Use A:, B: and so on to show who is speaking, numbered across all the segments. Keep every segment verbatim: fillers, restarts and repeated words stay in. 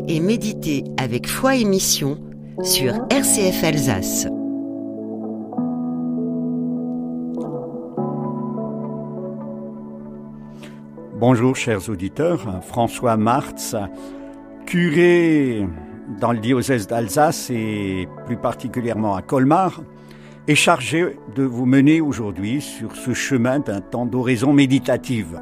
A: et méditer avec foi et mission sur R C F Alsace.
B: Bonjour chers auditeurs, François Martz, curé dans le diocèse d'Alsace et plus particulièrement à Colmar, est chargé de vous mener aujourd'hui sur ce chemin d'un temps d'oraison méditative.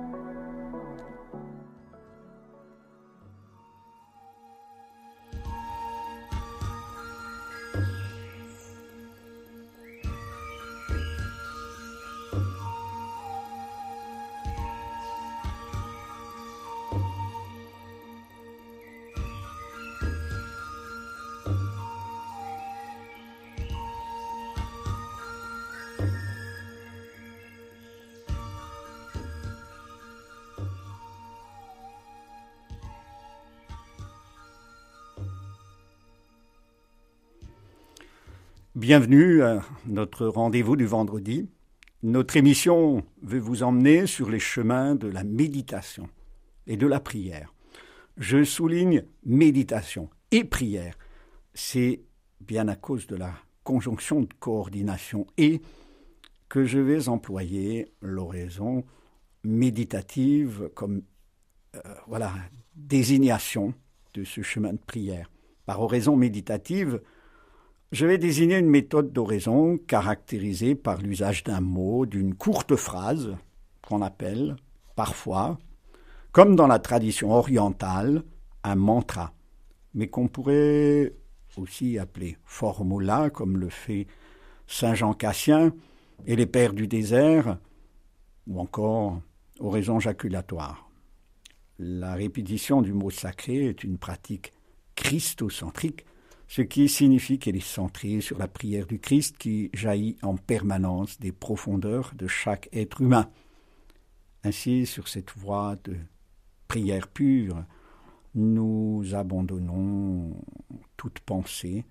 B: Bienvenue à notre rendez-vous du vendredi. Notre émission veut vous emmener sur les chemins de la méditation et de la prière. Je souligne méditation et prière. C'est bien à cause de la conjonction de coordination et que je vais employer l'oraison méditative comme euh, voilà, désignation de ce chemin de prière. Par oraison méditative, je vais désigner une méthode d'oraison caractérisée par l'usage d'un mot, d'une courte phrase qu'on appelle parfois, comme dans la tradition orientale, un mantra, mais qu'on pourrait aussi appeler formula, comme le fait saint Jean Cassien et les pères du désert, ou encore oraison jaculatoire. La répétition du mot sacré est une pratique christocentrique, ce qui signifie qu'elle est centrée sur la prière du Christ qui jaillit en permanence des profondeurs de chaque être humain. Ainsi, sur cette voie de prière pure, nous abandonnons toute pensée,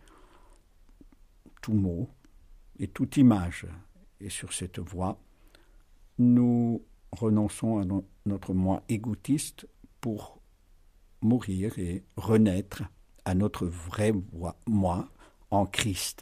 B: tout mot et toute image. Et sur cette voie, nous renonçons à no- notre moi égoutiste pour mourir et renaître à notre vrai moi en Christ.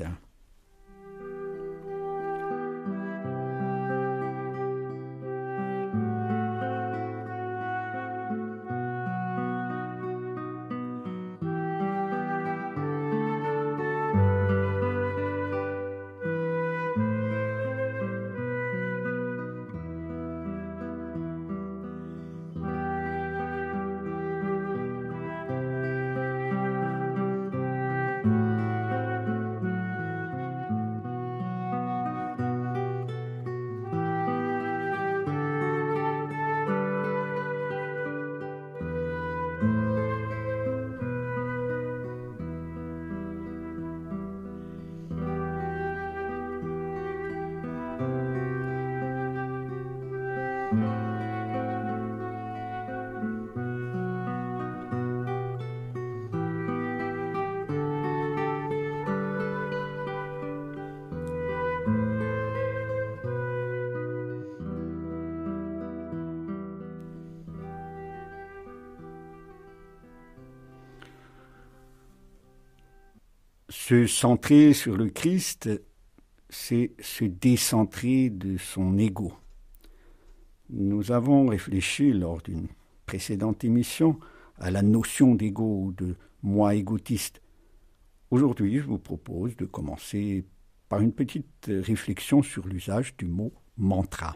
B: Se centrer sur le Christ, c'est se décentrer de son ego. Nous avons réfléchi lors d'une précédente émission à la notion d'ego ou de moi égotiste. Aujourd'hui, je vous propose de commencer par une petite réflexion sur l'usage du mot mantra.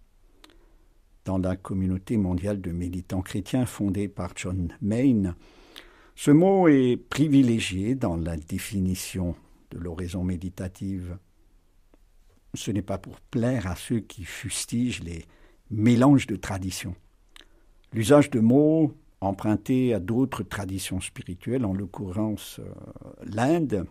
B: Dans la communauté mondiale de méditants chrétiens fondée par John Main, ce mot est privilégié dans la définition de l'oraison méditative. Ce n'est pas pour plaire à ceux qui fustigent les mélanges de traditions. L'usage de mots empruntés à d'autres traditions spirituelles, en l'occurrence euh, l'Inde,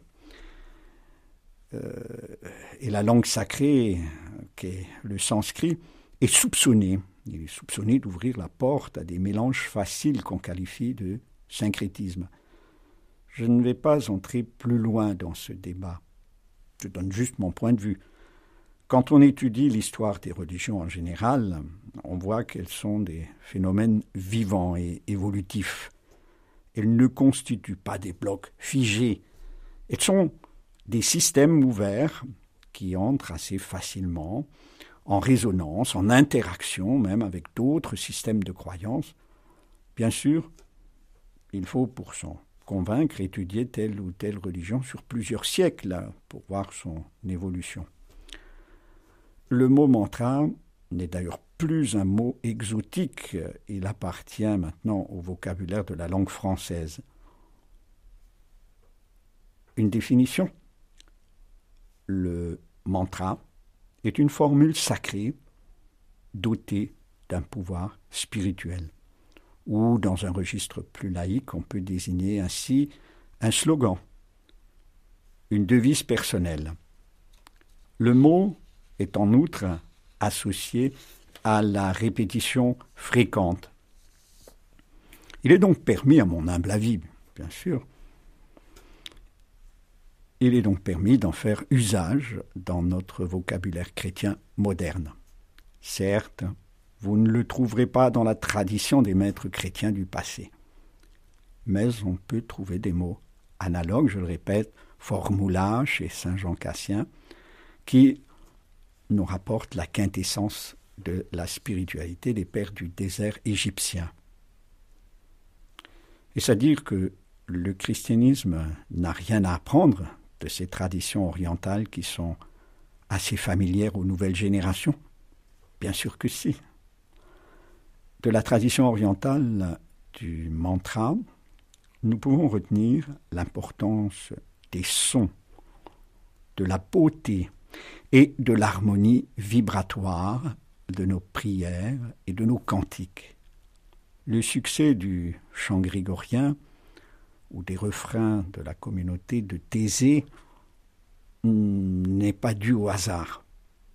B: euh, et la langue sacrée, qu'est le sanskrit, est soupçonné. Il est soupçonné d'ouvrir la porte à des mélanges faciles qu'on qualifie de syncrétisme. Je ne vais pas entrer plus loin dans ce débat. Je donne juste mon point de vue. Quand on étudie l'histoire des religions en général, on voit qu'elles sont des phénomènes vivants et évolutifs. Elles ne constituent pas des blocs figés. Elles sont des systèmes ouverts qui entrent assez facilement en résonance, en interaction même avec d'autres systèmes de croyances. Bien sûr, il faut pour s'en convaincre étudier telle ou telle religion sur plusieurs siècles pour voir son évolution. Le mot mantra n'est d'ailleurs plus un mot exotique, il appartient maintenant au vocabulaire de la langue française. Une définition. Le mantra est une formule sacrée dotée d'un pouvoir spirituel. Ou dans un registre plus laïque, on peut désigner ainsi un slogan, une devise personnelle. Le mot est en outre associé à la répétition fréquente. Il est donc permis, à mon humble avis, bien sûr, il est donc permis d'en faire usage dans notre vocabulaire chrétien moderne. Certes, vous ne le trouverez pas dans la tradition des maîtres chrétiens du passé. Mais on peut trouver des mots analogues, je le répète, formula chez saint Jean Cassien, qui nous rapportent la quintessence de la spiritualité des pères du désert égyptien. Et c'est-à-dire que le christianisme n'a rien à apprendre de ces traditions orientales qui sont assez familières aux nouvelles générations. Bien sûr que si. De la tradition orientale du mantra, nous pouvons retenir l'importance des sons, de la beauté et de l'harmonie vibratoire de nos prières et de nos cantiques. Le succès du chant grégorien ou des refrains de la communauté de Thésée n'est pas dû au hasard.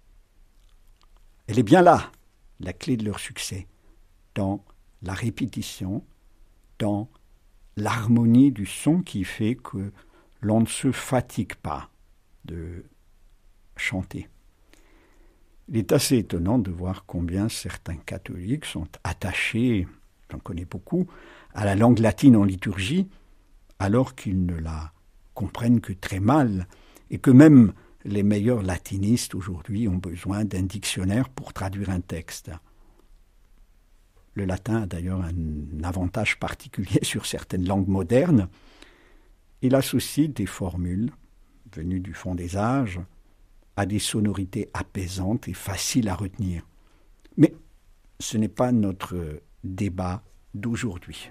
B: Elle est bien là, la clé de leur succès, dans la répétition, dans l'harmonie du son qui fait que l'on ne se fatigue pas de chanter. Il est assez étonnant de voir combien certains catholiques sont attachés, j'en connais beaucoup, à la langue latine en liturgie, alors qu'ils ne la comprennent que très mal, et que même les meilleurs latinistes aujourd'hui ont besoin d'un dictionnaire pour traduire un texte. Le latin a d'ailleurs un avantage particulier sur certaines langues modernes. Il associe des formules venues du fond des âges à des sonorités apaisantes et faciles à retenir. Mais ce n'est pas notre débat d'aujourd'hui.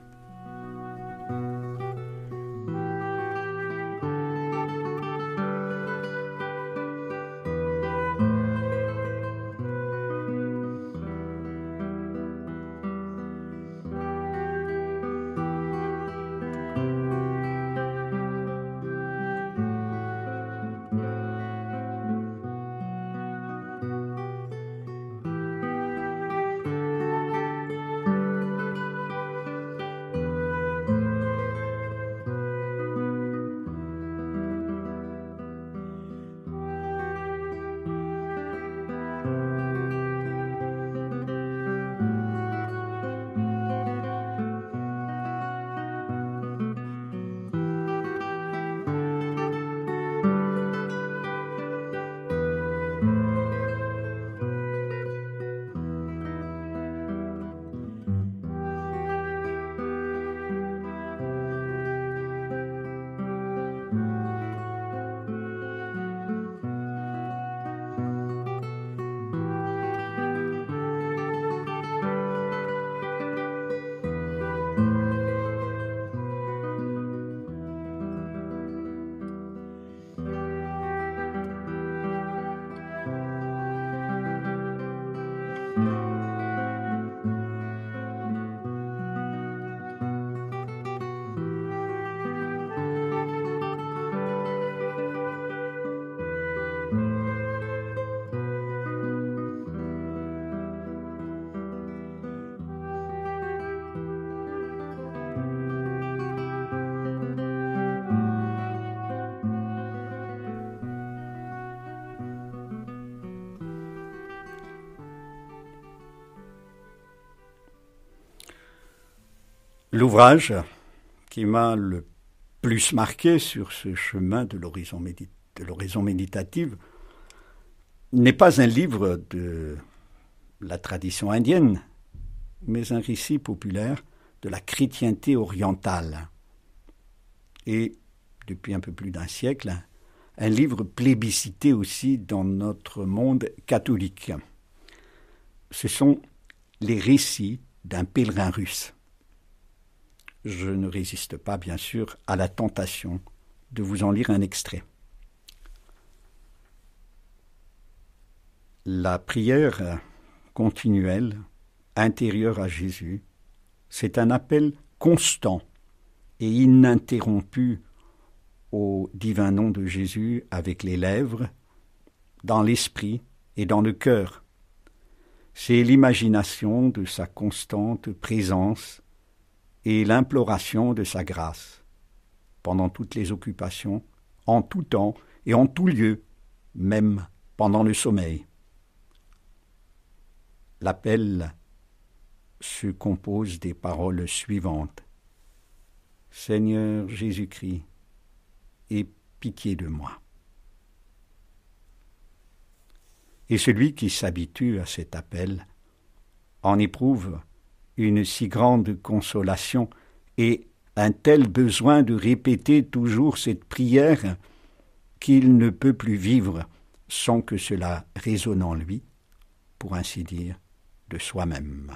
B: L'ouvrage qui m'a le plus marqué sur ce chemin de l'horizon médit- de l'horizon méditative n'est pas un livre de la tradition indienne, mais un récit populaire de la chrétienté orientale. Et, depuis un peu plus d'un siècle, un livre plébiscité aussi dans notre monde catholique. Ce sont les récits d'un pèlerin russe. Je ne résiste pas, bien sûr, à la tentation de vous en lire un extrait. La prière continuelle, intérieure à Jésus, c'est un appel constant et ininterrompu au divin nom de Jésus avec les lèvres, dans l'esprit et dans le cœur. C'est l'imagination de sa constante présence et l'imploration de sa grâce, pendant toutes les occupations, en tout temps et en tout lieu, même pendant le sommeil. L'appel se compose des paroles suivantes. « Seigneur Jésus-Christ, aie pitié de moi. » Et celui qui s'habitue à cet appel en éprouve une si grande consolation et un tel besoin de répéter toujours cette prière qu'il ne peut plus vivre sans que cela résonne en lui, pour ainsi dire, de soi-même.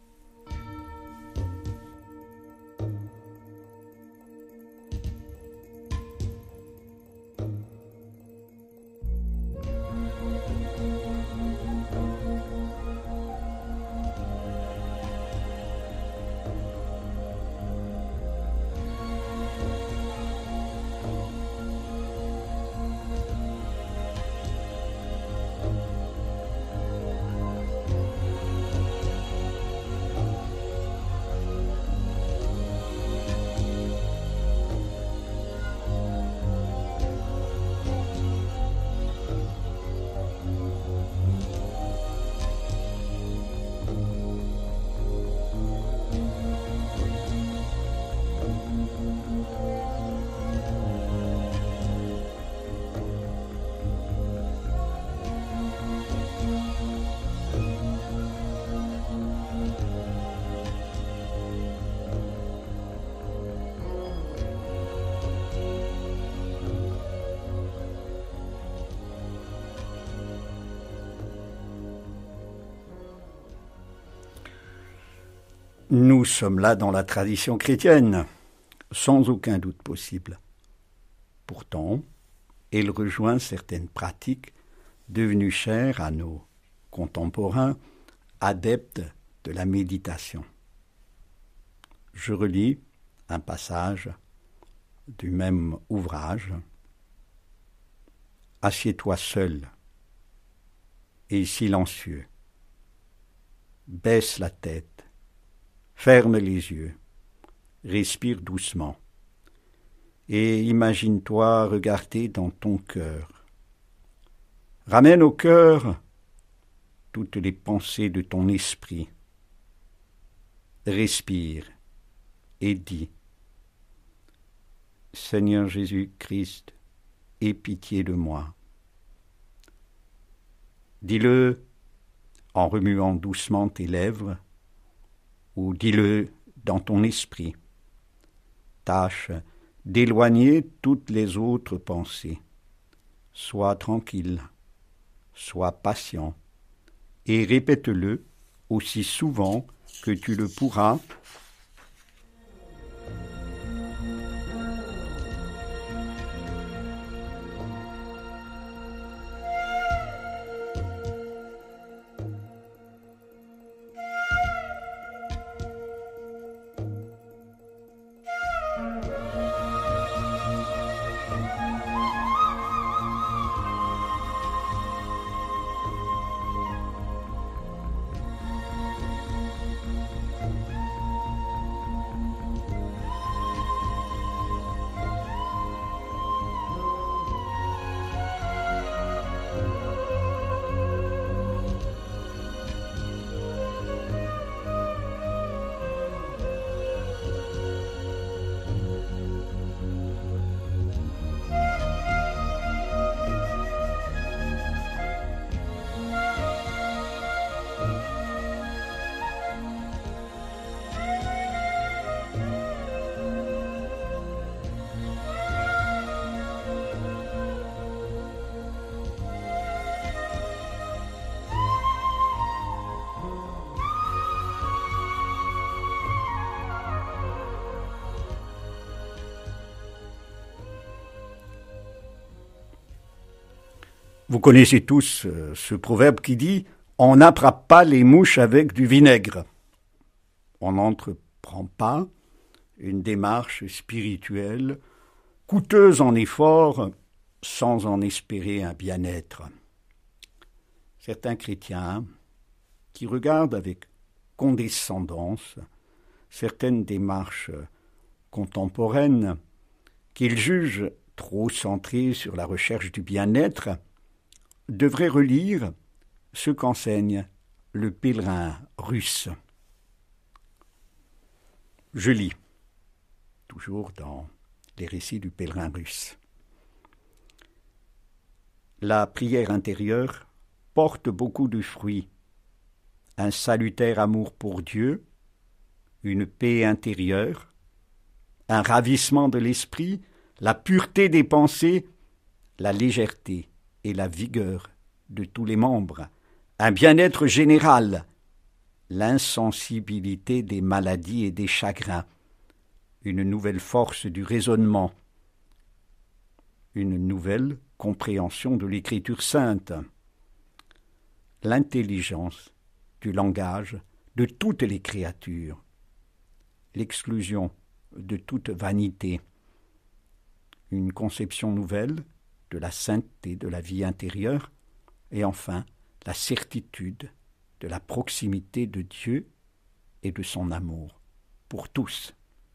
B: Nous sommes là dans la tradition chrétienne, sans aucun doute possible. Pourtant, elle rejoint certaines pratiques devenues chères à nos contemporains, adeptes de la méditation. Je relis un passage du même ouvrage. « Assieds-toi seul et silencieux. Baisse la tête. Ferme les yeux, respire doucement et imagine-toi regarder dans ton cœur. Ramène au cœur toutes les pensées de ton esprit. Respire et dis « Seigneur Jésus-Christ, aie pitié de moi. » Dis-le en remuant doucement tes lèvres, ou dis-le dans ton esprit. Tâche d'éloigner toutes les autres pensées. Sois tranquille, sois patient, et répète-le aussi souvent que tu le pourras. Vous connaissez tous euh, ce proverbe qui dit « On n'attrape pas les mouches avec du vinaigre ». On n'entreprend pas une démarche spirituelle coûteuse en efforts sans en espérer un bien-être. Certains chrétiens qui regardent avec condescendance certaines démarches contemporaines qu'ils jugent trop centrées sur la recherche du bien-être devraient relire ce qu'enseigne le pèlerin russe. Je lis, toujours dans les récits du pèlerin russe. La prière intérieure porte beaucoup de fruits, un salutaire amour pour Dieu, une paix intérieure, un ravissement de l'esprit, la pureté des pensées, la légèreté et la vigueur de tous les membres, un bien-être général, l'insensibilité des maladies et des chagrins, une nouvelle force du raisonnement, une nouvelle compréhension de l'écriture sainte, l'intelligence du langage de toutes les créatures, l'exclusion de toute vanité, une conception nouvelle de la sainteté de la vie intérieure et enfin la certitude de la proximité de Dieu et de son amour pour tous.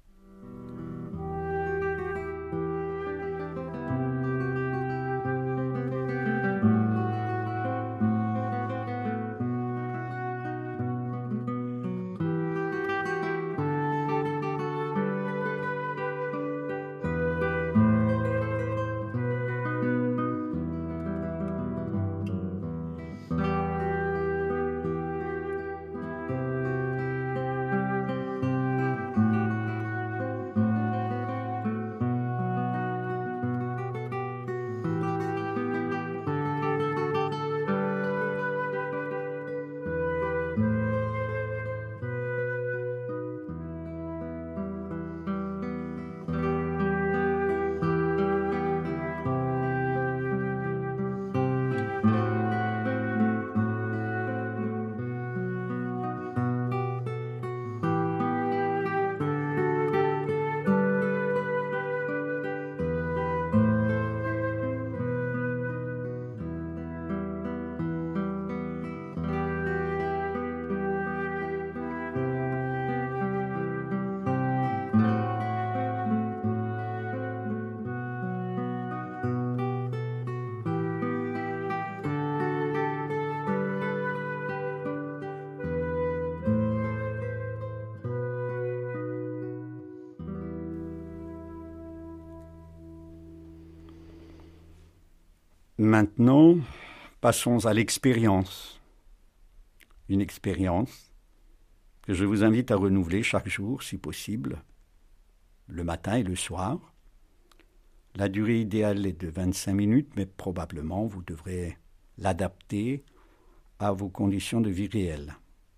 B: Maintenant, passons à l'expérience. Une expérience que je vous invite à renouveler chaque jour, si possible, le matin et le soir. La durée idéale est de vingt-cinq minutes, mais probablement vous devrez l'adapter à vos conditions de vie réelles.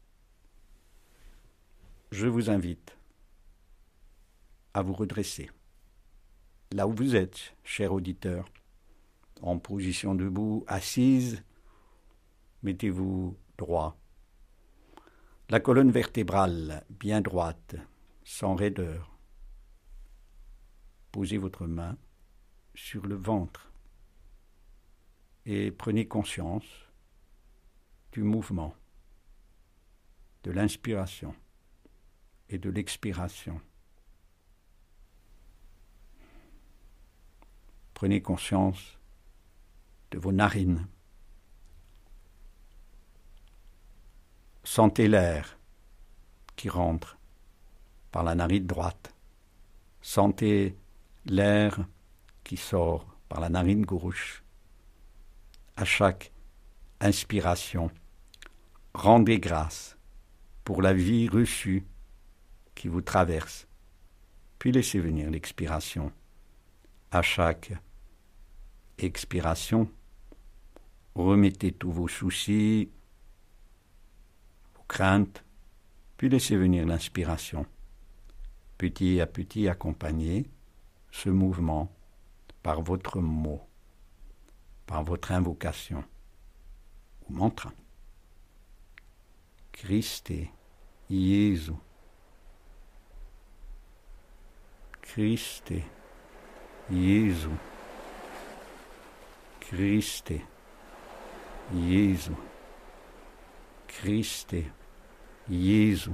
B: Je vous invite à vous redresser. Là où vous êtes, cher auditeur, en position debout, assise, mettez-vous droit. La colonne vertébrale bien droite, sans raideur. Posez votre main sur le ventre et prenez conscience du mouvement, de l'inspiration et de l'expiration. Prenez conscience de vos narines. Sentez l'air qui rentre par la narine droite. Sentez l'air qui sort par la narine gauche. À chaque inspiration, rendez grâce pour la vie reçue qui vous traverse, puis laissez venir l'expiration. À chaque expiration, remettez tous vos soucis, vos craintes, puis laissez venir l'inspiration. Petit à petit, accompagnez ce mouvement par votre mot, par par votre invocation ou mantra. Christe Jésus. Christe Jésus. Christe Jésus. Christe Jésus.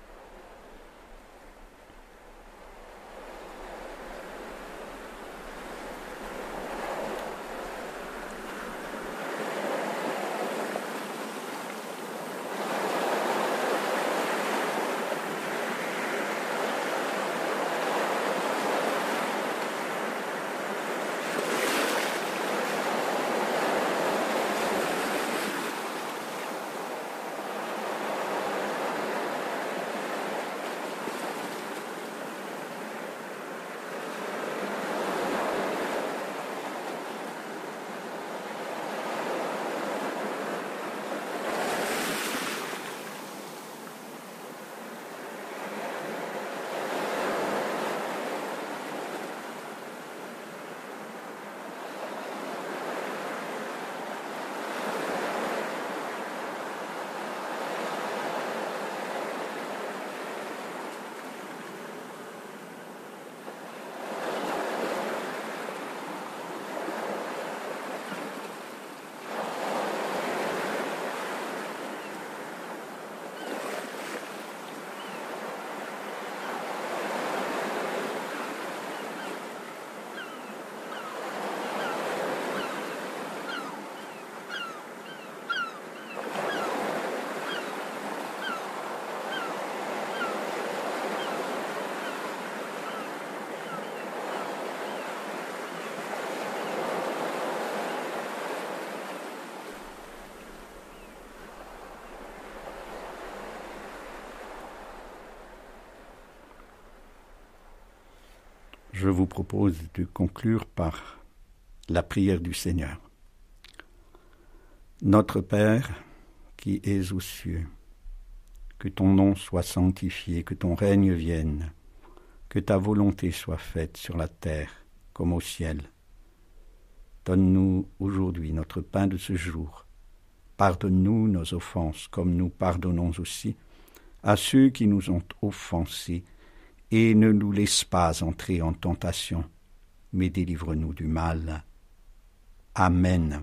B: Je vous propose de conclure par la prière du Seigneur. Notre Père, qui es aux cieux, que ton nom soit sanctifié, que ton règne vienne, que ta volonté soit faite sur la terre comme au ciel. Donne-nous aujourd'hui notre pain de ce jour. Pardonne-nous nos offenses, comme nous pardonnons aussi à ceux qui nous ont offensés, et ne nous laisse pas entrer en tentation, mais délivre-nous du mal. Amen.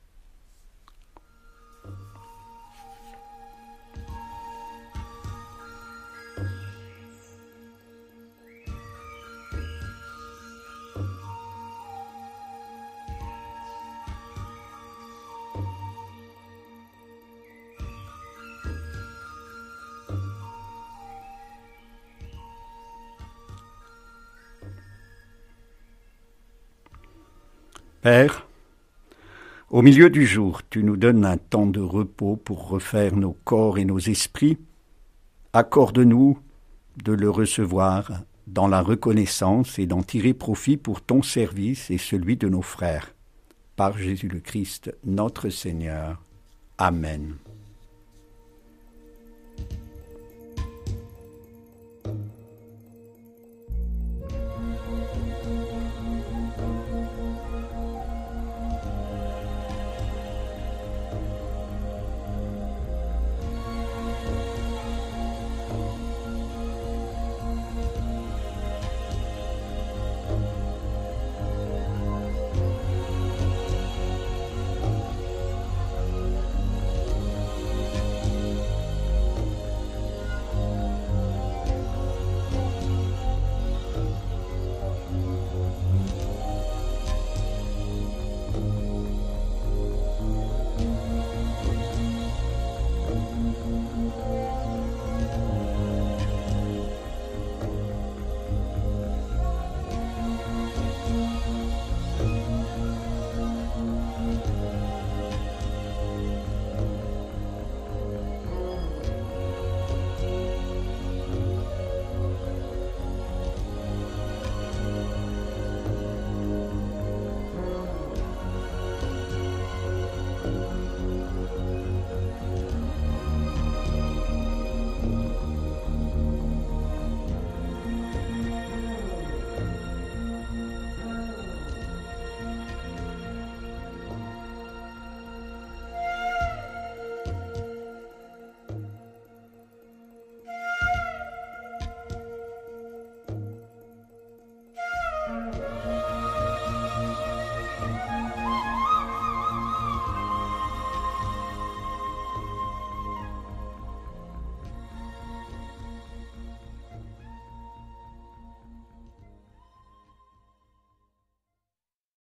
B: Père, au milieu du jour, tu nous donnes un temps de repos pour refaire nos corps et nos esprits. Accorde-nous de le recevoir dans la reconnaissance et d'en tirer profit pour ton service et celui de nos frères. Par Jésus le Christ, notre Seigneur. Amen.